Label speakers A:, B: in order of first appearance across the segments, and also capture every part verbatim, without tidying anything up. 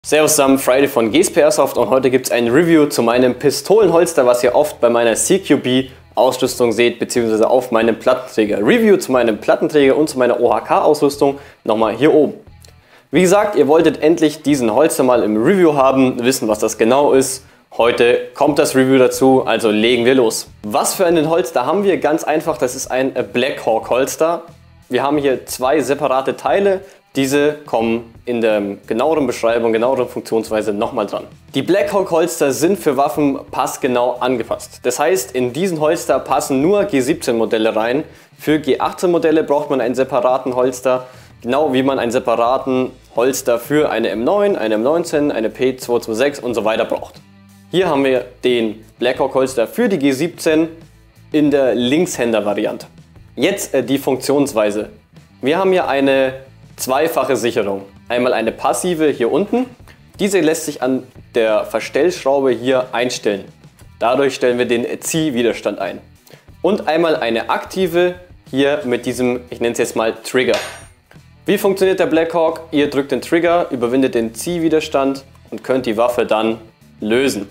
A: Servus zusammen, Friday von G S P Airsoft und heute gibt es ein Review zu meinem Pistolenholster, was ihr oft bei meiner C Q B Ausrüstung seht, beziehungsweise auf meinem Plattenträger. Review zu meinem Plattenträger und zu meiner O H K Ausrüstung nochmal hier oben. Wie gesagt, ihr wolltet endlich diesen Holster mal im Review haben, wissen, was das genau ist. Heute kommt das Review dazu, also legen wir los. Was für einen Holster haben wir? Ganz einfach, das ist ein Black Hawk Holster. Wir haben hier zwei separate Teile. Diese kommen in der genaueren Beschreibung, genaueren Funktionsweise nochmal dran. Die Black Hawk Holster sind für Waffen passgenau angepasst. Das heißt, in diesen Holster passen nur G siebzehn Modelle rein. Für G achtzehn Modelle braucht man einen separaten Holster, genau wie man einen separaten Holster für eine M neun, eine M neunzehn, eine P zwei zwei sechs und so weiter braucht. Hier haben wir den Black Hawk Holster für die G siebzehn in der Linkshänder-Variante. Jetzt äh, die Funktionsweise. Wir haben hier eine zweifache Sicherung. Einmal eine passive hier unten. Diese lässt sich an der Verstellschraube hier einstellen. Dadurch stellen wir den Ziehwiderstand ein. Und einmal eine aktive hier mit diesem, ich nenne es jetzt mal Trigger. Wie funktioniert der Black Hawk? Ihr drückt den Trigger, überwindet den Ziehwiderstand und könnt die Waffe dann lösen.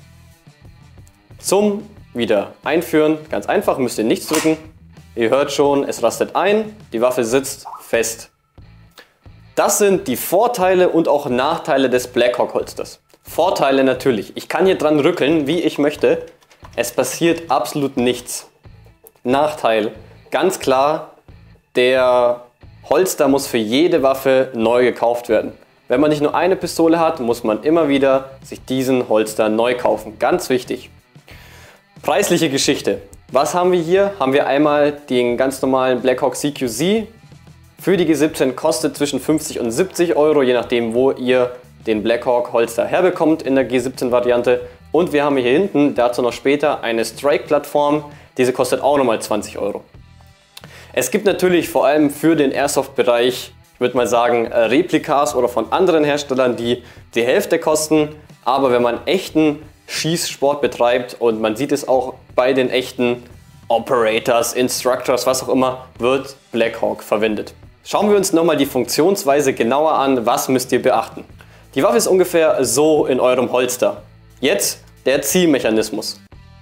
A: Zum wieder einführen, ganz einfach, müsst ihr nichts drücken. Ihr hört schon, es rastet ein, die Waffe sitzt fest. Das sind die Vorteile und auch Nachteile des Black Hawk Holsters. Vorteile natürlich, ich kann hier dran rückeln, wie ich möchte. Es passiert absolut nichts. Nachteil, ganz klar, der Holster muss für jede Waffe neu gekauft werden. Wenn man nicht nur eine Pistole hat, muss man immer wieder sich diesen Holster neu kaufen. Ganz wichtig. Preisliche Geschichte. Was haben wir hier? Haben wir einmal den ganz normalen Black Hawk C Q Z. Für die G siebzehn kostet zwischen fünfzig und siebzig Euro, je nachdem wo ihr den Black Hawk Holster herbekommt in der G siebzehn Variante. Und wir haben hier hinten, dazu noch später, eine Strike-Plattform. Diese kostet auch nochmal zwanzig Euro. Es gibt natürlich vor allem für den Airsoft-Bereich, ich würde mal sagen, Replikas oder von anderen Herstellern, die die Hälfte kosten. Aber wenn man echten Schießsport betreibt und man sieht es auch bei den echten Operators, Instructors, was auch immer, wird Black Hawk verwendet. Schauen wir uns nochmal die Funktionsweise genauer an, was müsst ihr beachten. Die Waffe ist ungefähr so in eurem Holster. Jetzt der Ziehmechanismus.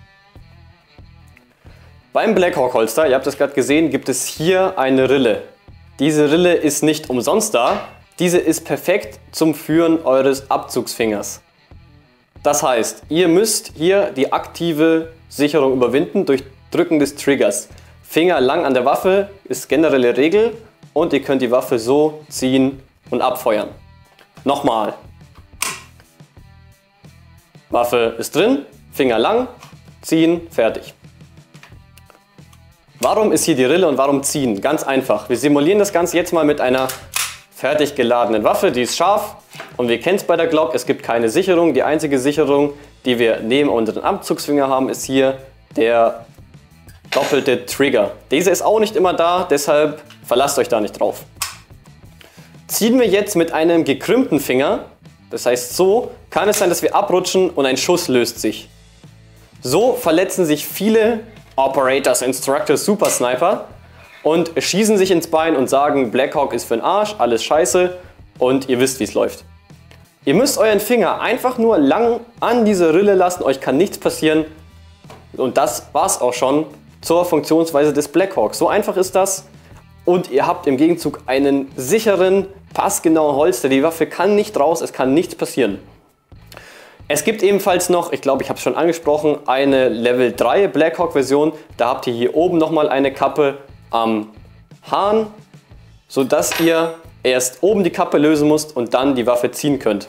A: Beim Black Hawk Holster, ihr habt es gerade gesehen, gibt es hier eine Rille. Diese Rille ist nicht umsonst da, diese ist perfekt zum Führen eures Abzugsfingers. Das heißt, ihr müsst hier die aktive Sicherung überwinden durch Drücken des Triggers. Finger lang an der Waffe ist generelle Regel und ihr könnt die Waffe so ziehen und abfeuern. Nochmal. Waffe ist drin, Finger lang, ziehen, fertig. Warum ist hier die Rille und warum ziehen? Ganz einfach. Wir simulieren das Ganze jetzt mal mit einer fertig geladenen Waffe, die ist scharf und wir kennen es bei der Glock, es gibt keine Sicherung. Die einzige Sicherung, die wir neben unseren Abzugsfinger haben, ist hier der doppelte Trigger. Dieser ist auch nicht immer da, deshalb verlasst euch da nicht drauf. Ziehen wir jetzt mit einem gekrümmten Finger, das heißt so, kann es sein, dass wir abrutschen und ein Schuss löst sich. So verletzen sich viele Operators, Instructors, Super Sniper und schießen sich ins Bein und sagen, Black Hawk ist für den Arsch, alles scheiße und ihr wisst, wie es läuft. Ihr müsst euren Finger einfach nur lang an diese Rille lassen, euch kann nichts passieren und das war's auch schon zur Funktionsweise des Black Hawk. So einfach ist das und ihr habt im Gegenzug einen sicheren, passgenauen Holster. Die Waffe kann nicht raus, es kann nichts passieren. Es gibt ebenfalls noch, ich glaube ich habe es schon angesprochen, eine Level drei Black Hawk Version. Da habt ihr hier oben nochmal eine Kappe am Hahn, sodass ihr erst oben die Kappe lösen müsst und dann die Waffe ziehen könnt.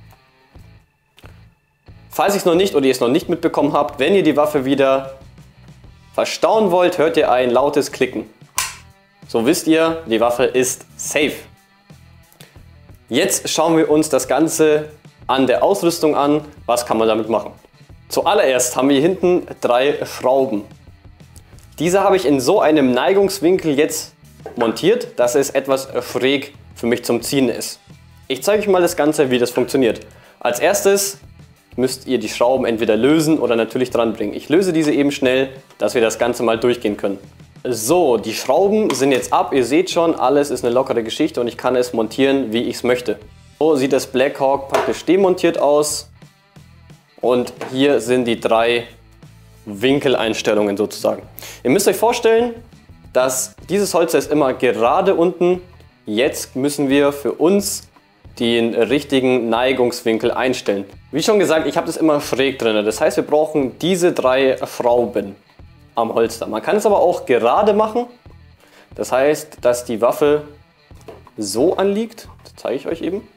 A: Falls ihr es noch nicht oder ihr es noch nicht mitbekommen habt, wenn ihr die Waffe wieder verstauen wollt, hört ihr ein lautes Klicken. So wisst ihr, die Waffe ist safe. Jetzt schauen wir uns das Ganze an der Ausrüstung an. Was kann man damit machen? Zuallererst haben wir hier hinten drei Schrauben. Diese habe ich in so einem Neigungswinkel jetzt montiert, dass es etwas schräg für mich zum Ziehen ist. Ich zeige euch mal das Ganze, wie das funktioniert. Als erstes müsst ihr die Schrauben entweder lösen oder natürlich dran bringen. Ich löse diese eben schnell, dass wir das Ganze mal durchgehen können. So, die Schrauben sind jetzt ab. Ihr seht schon, alles ist eine lockere Geschichte und ich kann es montieren, wie ich es möchte. So sieht das Blackhawk praktisch demontiert aus. Und hier sind die drei Winkeleinstellungen sozusagen. Ihr müsst euch vorstellen, dass dieses Holz ist immer gerade unten. Jetzt müssen wir für uns den richtigen Neigungswinkel einstellen. Wie schon gesagt, ich habe das immer schräg drin. Das heißt, wir brauchen diese drei Schrauben am Holster. Man kann es aber auch gerade machen. Das heißt, dass die Waffe so anliegt. Das zeige ich euch eben.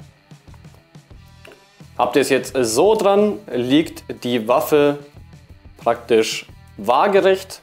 A: Habt ihr es jetzt so dran, liegt die Waffe praktisch waagerecht.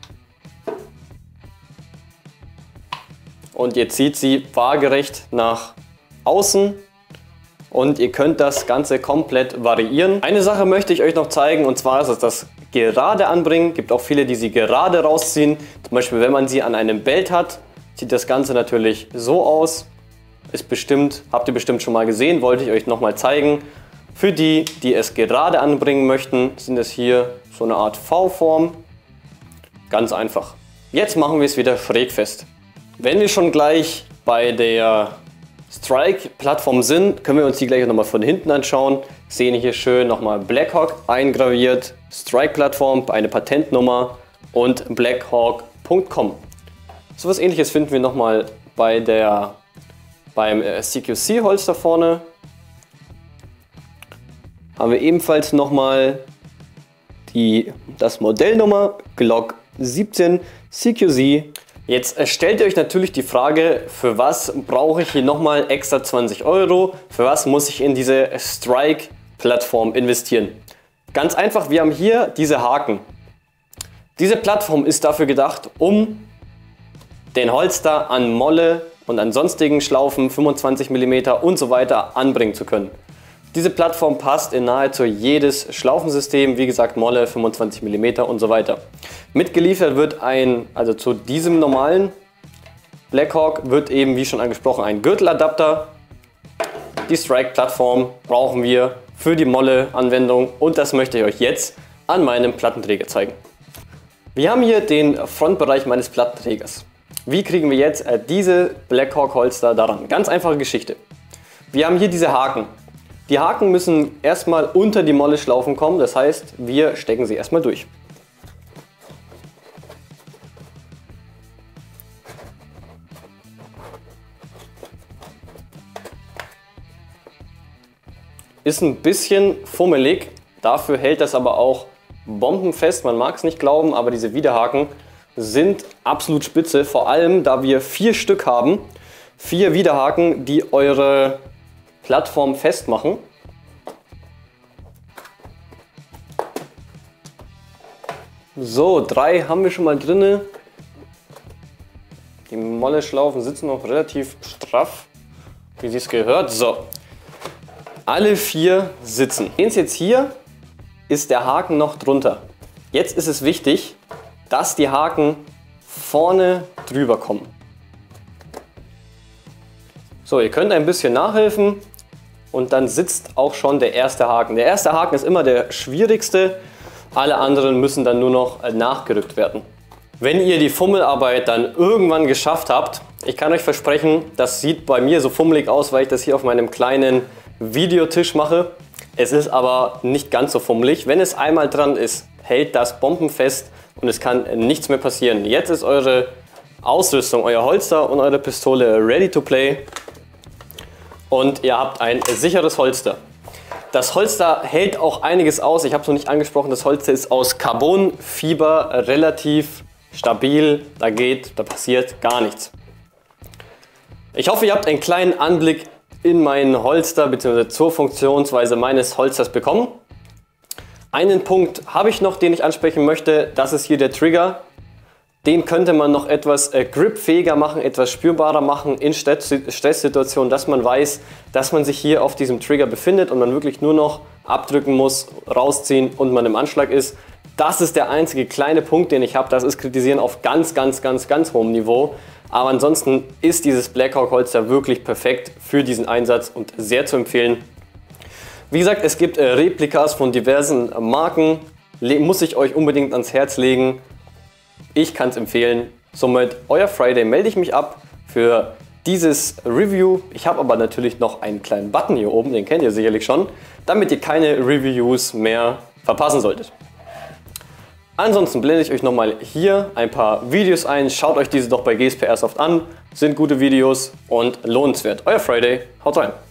A: Und ihr zieht sie waagerecht nach außen und ihr könnt das Ganze komplett variieren. Eine Sache möchte ich euch noch zeigen, und zwar ist es das gerade anbringen. Es gibt auch viele, die sie gerade rausziehen. Zum Beispiel, wenn man sie an einem Belt hat, sieht das Ganze natürlich so aus. Ist bestimmt, habt ihr bestimmt schon mal gesehen, wollte ich euch noch mal zeigen. Für die, die es gerade anbringen möchten, sind es hier so eine Art V-Form. Ganz einfach. Jetzt machen wir es wieder schräg fest. Wenn wir schon gleich bei der Strike-Plattform sind, können wir uns die gleich nochmal von hinten anschauen. Sehen hier schön nochmal Blackhawk eingraviert, Strike-Plattform, eine Patentnummer und blackhawk punkt com. So was Ähnliches finden wir nochmal bei der, beim C Q C-Holster vorne. Haben wir ebenfalls nochmal die das Modellnummer Glock siebzehn C Q C. Jetzt stellt ihr euch natürlich die Frage, für was brauche ich hier nochmal extra zwanzig Euro? Für was muss ich in diese Strike-Plattform investieren? Ganz einfach, wir haben hier diese Haken. Diese Plattform ist dafür gedacht, um den Holster an Molle und an sonstigen Schlaufen, fünfundzwanzig Millimeter und so weiter anbringen zu können. Diese Plattform passt in nahezu jedes Schlaufensystem, wie gesagt Molle, fünfundzwanzig Millimeter und so weiter. Mitgeliefert wird ein, also zu diesem normalen Blackhawk wird eben, wie schon angesprochen, ein Gürteladapter. Die Strike-Plattform brauchen wir für die Molle-Anwendung und das möchte ich euch jetzt an meinem Plattenträger zeigen. Wir haben hier den Frontbereich meines Plattenträgers. Wie kriegen wir jetzt diese Blackhawk-Holster daran? Ganz einfache Geschichte. Wir haben hier diese Haken. Die Haken müssen erstmal unter die Molle-Schlaufen kommen, das heißt, wir stecken sie erstmal durch. Ist ein bisschen fummelig, dafür hält das aber auch bombenfest, man mag es nicht glauben, aber diese Widerhaken sind absolut spitze, vor allem da wir vier Stück haben, vier Widerhaken, die eure Plattform festmachen. So, drei haben wir schon mal drin. Die Molle-Schlaufen sitzen noch relativ straff, wie sie es gehört. So, alle vier sitzen. Jetzt hier ist der Haken noch drunter. Jetzt ist es wichtig, dass die Haken vorne drüber kommen. So, ihr könnt ein bisschen nachhelfen. Und dann sitzt auch schon der erste Haken. Der erste Haken ist immer der schwierigste. Alle anderen müssen dann nur noch nachgerückt werden. Wenn ihr die Fummelarbeit dann irgendwann geschafft habt, ich kann euch versprechen, das sieht bei mir so fummelig aus, weil ich das hier auf meinem kleinen Videotisch mache. Es ist aber nicht ganz so fummelig. Wenn es einmal dran ist, hält das bombenfest und es kann nichts mehr passieren. Jetzt ist eure Ausrüstung, euer Holster und eure Pistole ready to play. Und ihr habt ein sicheres Holster. Das Holster hält auch einiges aus. Ich habe es noch nicht angesprochen, das Holster ist aus Carbonfiber, relativ stabil. Da geht, da passiert gar nichts. Ich hoffe, ihr habt einen kleinen Anblick in mein Holster bzw. zur Funktionsweise meines Holsters bekommen. Einen Punkt habe ich noch, den ich ansprechen möchte. Das ist hier der Trigger. Den könnte man noch etwas äh, gripfähiger machen, etwas spürbarer machen in Stresssituationen, dass man weiß, dass man sich hier auf diesem Trigger befindet und man wirklich nur noch abdrücken muss, rausziehen und man im Anschlag ist. Das ist der einzige kleine Punkt, den ich habe. Das ist Kritisieren auf ganz, ganz, ganz, ganz hohem Niveau. Aber ansonsten ist dieses Blackhawk Holster wirklich perfekt für diesen Einsatz und sehr zu empfehlen. Wie gesagt, es gibt äh, Replikas von diversen äh, Marken. Le- muss ich euch unbedingt ans Herz legen. Ich kann es empfehlen. Somit, euer Friday, melde ich mich ab für dieses Review. Ich habe aber natürlich noch einen kleinen Button hier oben, den kennt ihr sicherlich schon, damit ihr keine Reviews mehr verpassen solltet. Ansonsten blende ich euch nochmal hier ein paar Videos ein. Schaut euch diese doch bei G S P Airsoft an. Sind gute Videos und lohnenswert. Euer Friday, haut rein!